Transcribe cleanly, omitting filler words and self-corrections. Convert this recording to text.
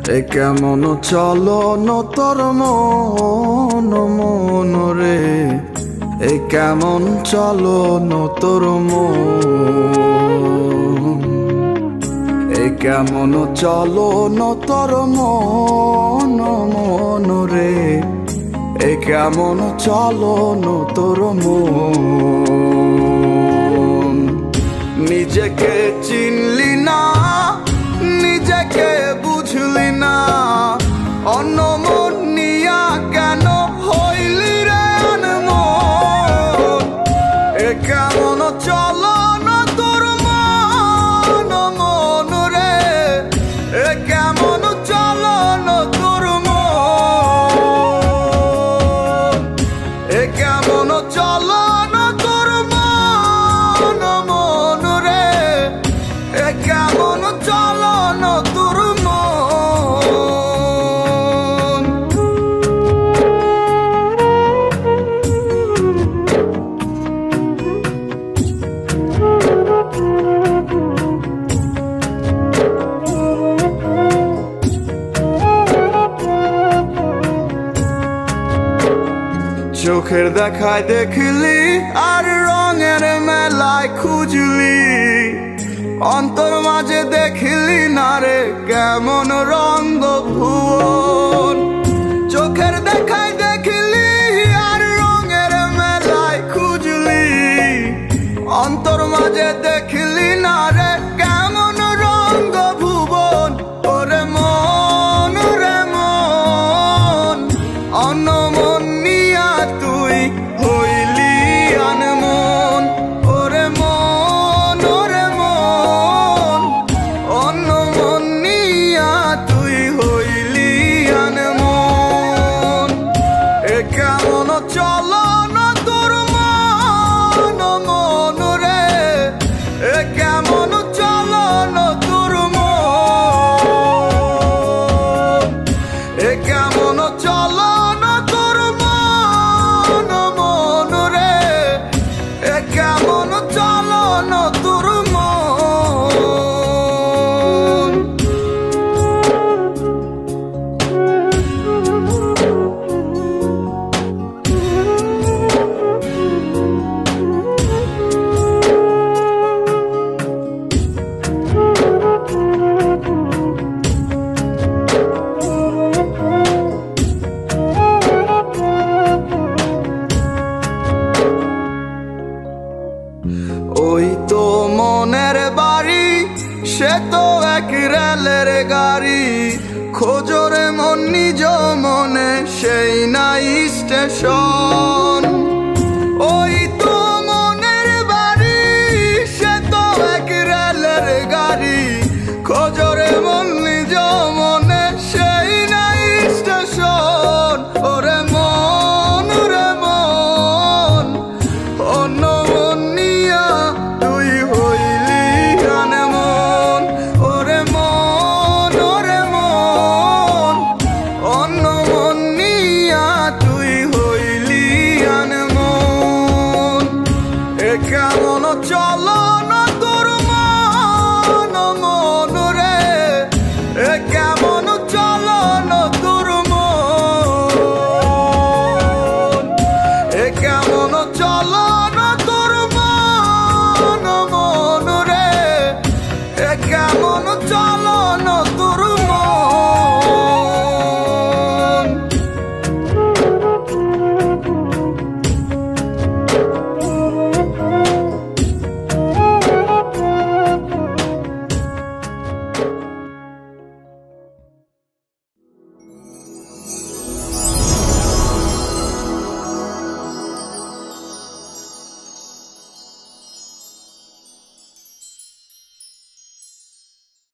এ কেমন চলন তোর মন মন রে, এ কেমন চলন তোর মন, এ কেমন চলন তোর মন মন রে, এ কেমন চলন তোর মন। নিজেকে চিনলি না, নিজেকে বুঝলি না, অন্য মন নিয়া কেন হইলি রে আনমন। এ কেমন চলন তোর মন মন রে, এ কেমন চলন তোর মন, এ কেমন চলন তোর মন মন রে, এ কেমন চলন তোর মন। চোখের দেখায় দেখলি আর রঙের মেলায় খুঁজলি, অন্তর মাঝে দেখলি না রে কেমন রঙ্গ ভুবন। চোখের দেখায় দেখলি আর রঙের মেলায় খুঁজলি, অন্তর মাঝে দেখলি না রে কেমন রঙ্গ ভুবন। ওরে মন রে মন, অন্য মন নিয়া তুই হইলি আনমন। ওরে মন ওরে মন, অন্য মন নিয়া তুই হইলি আনমন। এ কেমন চলন তোর মন মন রে, এ কেমন চলন তোর মন, এ কেমন চলন তোর মন মন রে, এ কেমন চলন তোর মন। ওই তো মনের বাড়ি, সে তো এক রেলের গাড়ি, খোঁজরে মন নিজ মনে সেই নাই স্টেশন।